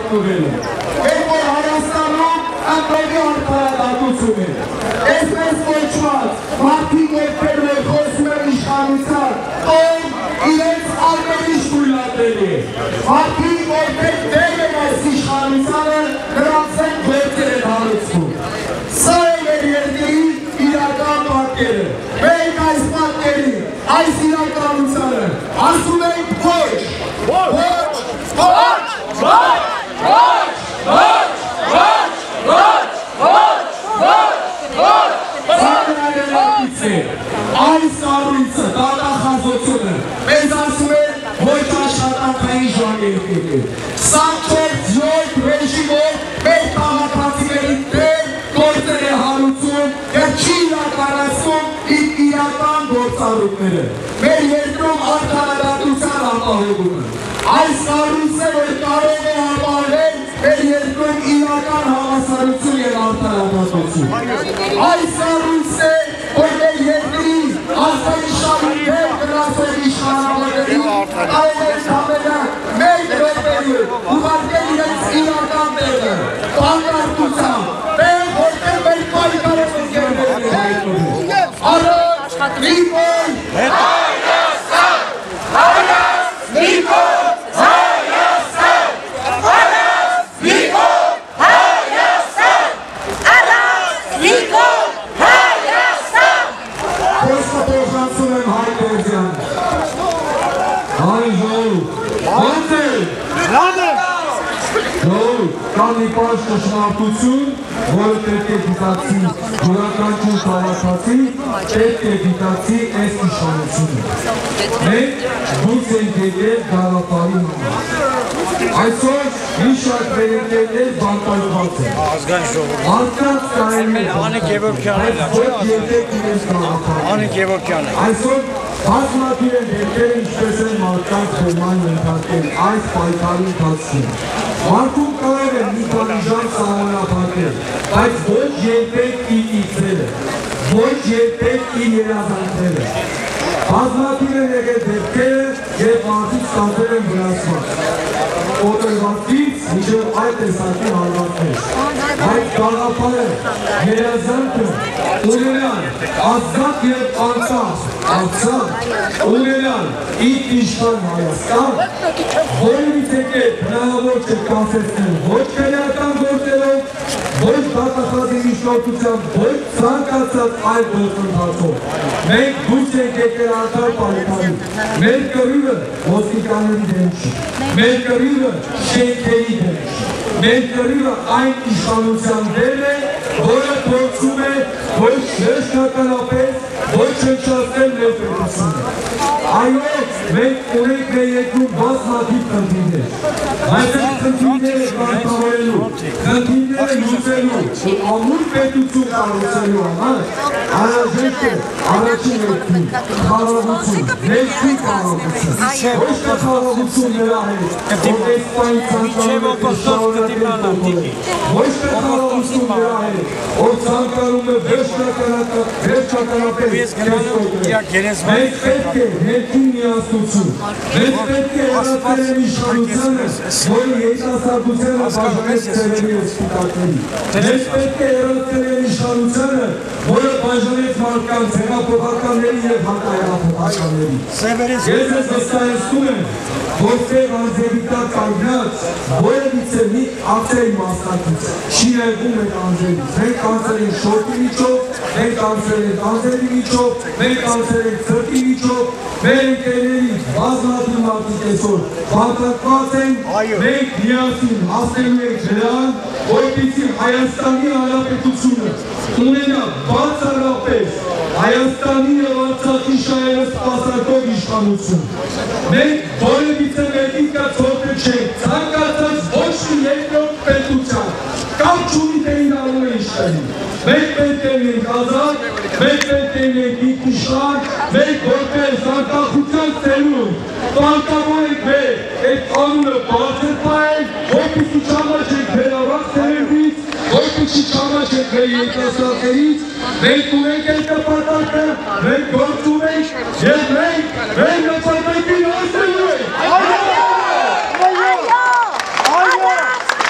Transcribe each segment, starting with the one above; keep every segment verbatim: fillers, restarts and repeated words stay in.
հայտնվելու։ Մեր որ Հայաստանում ամբողջի արդարադատություն է։ Այսպես կոչված, մարդիկ երբեր որ խոսում են իշխանության, ով իրենց ամենիշ գույլատելի է։ Մարդիկ որպես դեր են այս իշխանությանը, նրանց են գործեր են հարուցվում։ Սա է մեր երկրի իրական պատկերը։ Մենք այս պատկերի, այս իրականությանը ասում ենք ոչ, ոչ, ոչ, ոչ, ոչ, ոչ, այս առույցը, դատախազությունը մեզ ասում է ոչ աշխատանքային ժամանակի։ Սանքերց յոթ ռեժիմով մեր քաղաքացիների դեր գործեր է հարուցում և չի իրականացնում իր իրական գործառույթները։ Մեր երկրում արդարադատության ապահովումը։ Այս առույցը, որ կարող է ապահովել մեր երկրում իրական հավասարություն և արդարադատություն։ Այս առույցը է, որ մեր երկրի ազգանշանի դեր գնացող իշխանավորների կարող է համենա մեր րոպեի ուղարկել իրենց իրական տեղը, բանկարտությամբ, մեր որտեղ մեր պայքարով ենք գերբերել։ Առաջ, Նիկոլ, Հայաստան, Հայաստան, Նիկոլ, Հայաստան, Հայաստան, Նիկոլ, Հայաստան, Հայաստան, Նիկոլ, Հայաստան։ Խոսքը փոխանցում եմ Հայ Բերդյանը։ Հայ ժողով, ո՞նց է։ Լավ է։ Ժողով, կա մի պարզ ճշմարտություն, որը պետք է դիտացի յուրաքանչյուր քաղաքացի, պետք է դիտացի այս իշխանությունը։ Մենք դուրս ենք եկել գաղափարի համար։ Այսօր մի շարք վերընկերներ բանտարկված են։ Ազգային ժողով։ Մարդկանց կարելի է Անիկ Գևորգյանն է։ ոչ երբեք իրենց գաղափարը։ Անիկ Գևորգյանն է։ Այսօր բազմաթիվ են դեպքերը ինչպես են մարդկանց բերման ենթարկել այս պայքարի ընթացքում։ Մարդում կարող է մի քանի ժամ սահմանափակել, բայց ոչ երբեք իր իծերը, ոչ երբեք իր երազանքները։ Բազմաթիվ են եկել դեպքերը, երբ մարդիկ ստացել են վրացված։ Օտրվածից մինչև այդ տեսակի հարվածներ։ Այդ գաղափարը, երազանքը, ունենալ, ազգակ և անցավ, անցավ, ունենալ, իր իշխան Հայաստան, որից եկել հնարավոր չկասեցնել ոչ քննական գործերով, ոչ դատախազի միջնորդությամբ, ոչ ցանկացած այլ գործընթացով։ Մենք դուրս ենք եկել արդար պայքարի։ Մեր կռիվը ոստիկանների դեմ չի։ Մեր կռիվը շենքերի դեմ չի։ Մեր կռիվը այն իշխանության դեմ է, որը փորձում է ոչ վերջնականապես, ոչ հնչացնել մեր պետությունը։ Այո, մենք ունենք մեր երկրում բազմաթիվ խնդիրներ, բայց այդ խնդիրները կանխավորելու, խնդիրները լուծելու ու ամուր պետություն կառուցելու համար անհրաժեշտ է առաջին հերթին խաղաղություն, ներքին խաղաղություն, ոչ թե խաղաղություն նրա հետ, որ այս պայն ցանկանում է շարունակել, ոչ թե խաղաղություն նրա հետ, որ ցանկանում է վերջնականապես մենք պետք է ներքին միասնություն, մենք պետք է հեռացնել իշխանությանը, որը երիտասարդությանը բաժանեց ծերերի ու սպիտակների, մենք պետք է հեռացնել իշխանությանը, որը բաժանեց մարդկանց հեղափոխականների և հակահեղափոխականների։ Ես ես վստահեցնում եմ, որ Սև Անձևիկա կանգնած որևիցե մի ակցիայի մասնակից չի նայվում այդ անձերից։ Մենք անձեր ենք շորտի միջով, մենք անձեր ենք անձերի միջով, մենք անձեր ենք ծրտի միջով, մեր ընկերների բազմաթիվ մարդիկ այսօր բանտարկված են, մենք միասին հասնելու ենք նրան, որպեսզի Հայաստանի Հանրապետությունը ունենա բացառապես Հայաստանի և Արցախի շահերը սպասարկող իշխանություն։ Մենք որևիցե մեկին կაც հոտը չենք, ցանկացած ոչ մի երկրորդ պետության, կամ չունի թե իրավունք է իշխանի։ Մենք պետք է լինենք ազատ, մենք պետք է լինենք ինքնիշխան, մենք որպես անկախության ծերունդ, պարտավոր ենք մեր այդ անունը բարձր պահել, որպեսզի չամաչենք վերավակ ծերերից, որպեսզի չամաչենք մեր երիտասարդներից, մենք ունենք այդ նպատակը, մենք գործում ենք և մենք մեր նպատակին հասնելու ենք։ Այո! Այո! Այո!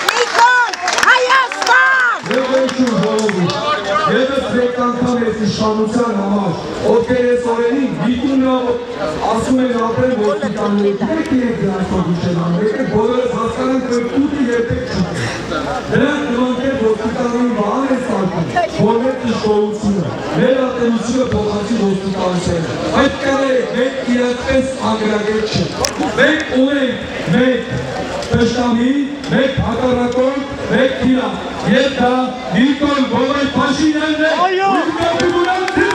ասում են ապրել ոստիկանները, դեք իրեք դրանց հոգուշենան, եկեք բոլորս հասկանանք, որ տուտը երբեք չուտը։ Դրանք նմանք է ոստիկանների վահան է սարկում, որ մեր տշկողությունը, մեր ատենությունը փոխանցի ոստիկանությանը։ Այդ կաները մենք իրացպես անգրագեր չեն։ Մենք ունենք մեկ տշնամի, մեկ հակառակորդ, մեկ թիրախ։ Եվ դա Նիկոլ Գոյ Փաշինյանն է,